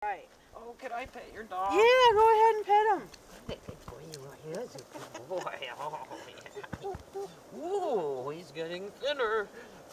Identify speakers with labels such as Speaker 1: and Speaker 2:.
Speaker 1: Right.
Speaker 2: Oh, can I pet your dog?
Speaker 1: Yeah, go ahead and pet him.
Speaker 2: Good boy, he is a good boy. Oh, yeah. Ooh, he's getting thinner.